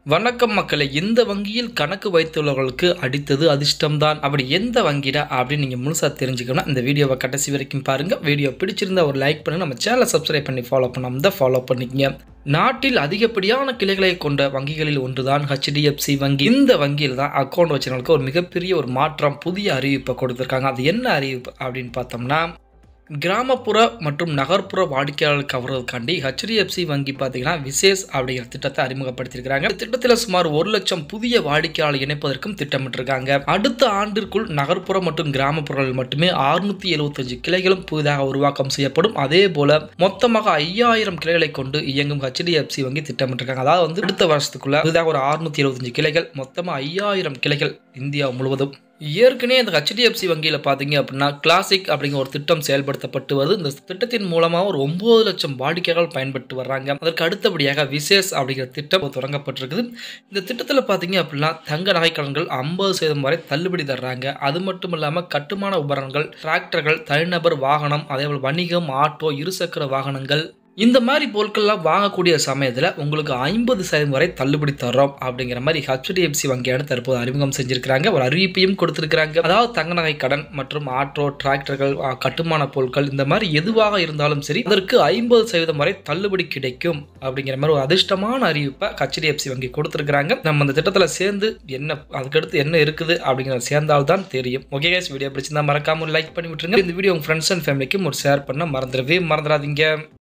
வணக்கம் மக்களே. இந்த வங்கியில் கணக்கு வைத்துள்ளவர்களுக்கு அடித்தது அதிர்ஷ்டம்தான். அப்படி எந்த வங்கிடா அப்படின்னு நீங்கள் முழுசாக தெரிஞ்சுக்கணும். இந்த வீடியோவை கடைசி வரைக்கும் பாருங்கள். வீடியோ பிடிச்சிருந்தா ஒரு லைக் பண்ணுங்கள். நம்ம சேனலை சப்ஸ்கிரைப் பண்ணி ஃபாலோ பண்ணாமல் தான் ஃபாலோ பண்ணிக்கங்க. நாட்டில் அதிகப்படியான கிளைகளை கொண்ட வங்கிகளில் ஒன்றுதான் HDFC வங்கி. இந்த வங்கியில் தான் அக்கௌண்ட் வச்சவங்களுக்கு ஒரு மிகப்பெரிய ஒரு மாற்றம், புதிய அறிவிப்பை கொடுத்துருக்காங்க. அது என்ன அறிவிப்பு அப்படின்னு பார்த்தோம்னா, கிராமப்புற மற்றும் நகர்ப்புற வாடிக்கையாளர்கள் கவர்வதற்காண்டி HDFC வங்கி பார்த்தீங்கன்னா விசேஷ் அப்படிங்கிற திட்டத்தை அறிமுகப்படுத்தியிருக்காங்க. இந்த திட்டத்தில் சுமார் 1 லட்சம் புதிய வாடிக்கையாளர் இணைப்பதற்கும் திட்டமிட்டிருக்காங்க. அடுத்த ஆண்டிற்குள் நகர்ப்புற மற்றும் கிராமப்புறங்களில் மட்டுமே 675 கிளைகளும் புதிதாக உருவாக்கம் செய்யப்படும். அதே போல மொத்தமாக 5000 கிளைகளை கொண்டு இயங்கும் HDFC வங்கி திட்டமிட்டிருக்காங்க. அதாவது அடுத்த வருஷத்துக்குள்ள புதிதாக ஒரு 675 கிளைகள், மொத்தமாக 5000 கிளைகள் இந்தியா முழுவதும். ஏற்கனவே இந்த HDFC வங்கியில் பார்த்தீங்க அப்படின்னா கிளாசிக் அப்படிங்கிற ஒரு திட்டம் செயல்படுத்தப்பட்டு வருது. இந்த திட்டத்தின் மூலமாக ஒரு 9 லட்சம் வாடிக்கையாளர்கள் பயன்பெற்று வர்றாங்க. அதற்கு அடுத்தபடியாக விசேஷ் அப்படிங்கிற திட்டம் தொடங்கப்பட்டிருக்குது. இந்த திட்டத்தில் பார்த்தீங்க அப்படின்னா தங்க நகைக்கடன்கள் 50% வரை தள்ளுபடி தர்றாங்க. அது மட்டும் இல்லாமல் கட்டுமான உபகரணங்கள், டிராக்டர்கள், தனிநபர் வாகனம், அதேபோல் வணிகம், ஆட்டோ, இருசக்கர வாகனங்கள், இந்த மாதிரி பொருட்கள்லாம் வாங்கக்கூடிய சமயத்தில் உங்களுக்கு 50% வரை தள்ளுபடி தரோம் அப்படிங்கிற மாதிரி HDFC வங்கியான தற்போது அறிமுகம் செஞ்சிருக்கிறாங்க. ஒரு அறிவிப்பையும் கொடுத்திருக்கிறாங்க. அதாவது தங்க நகை கடன் மற்றும் ஆட்டோ, டிராக்டர்கள், கட்டுமான பொருட்கள் இந்த மாதிரி எதுவாக இருந்தாலும் சரி அதற்கு 50% வரை தள்ளுபடி கிடைக்கும் அப்படிங்கிற மாதிரி ஒரு அதிர்ஷ்டமான அறிவிப்பை HDFC வங்கி கொடுத்திருக்கிறாங்க. நம்ம அந்த திட்டத்தில் சேர்ந்து என்ன அதுக்கடுத்து என்ன இருக்குது அப்படிங்கிறத சேர்ந்தால்தான் தெரியும். ஓகே கைஸ், வீடியோ பிடிச்சிருந்தா மறக்காம லைக் பண்ணி விட்டுருங்க. இந்த வீடியோ உங்க ஃப்ரெண்ட்ஸ் அண்ட் ஃபேமிலிக்கும் ஒரு ஷேர் பண்ண மறந்துடாதீங்க.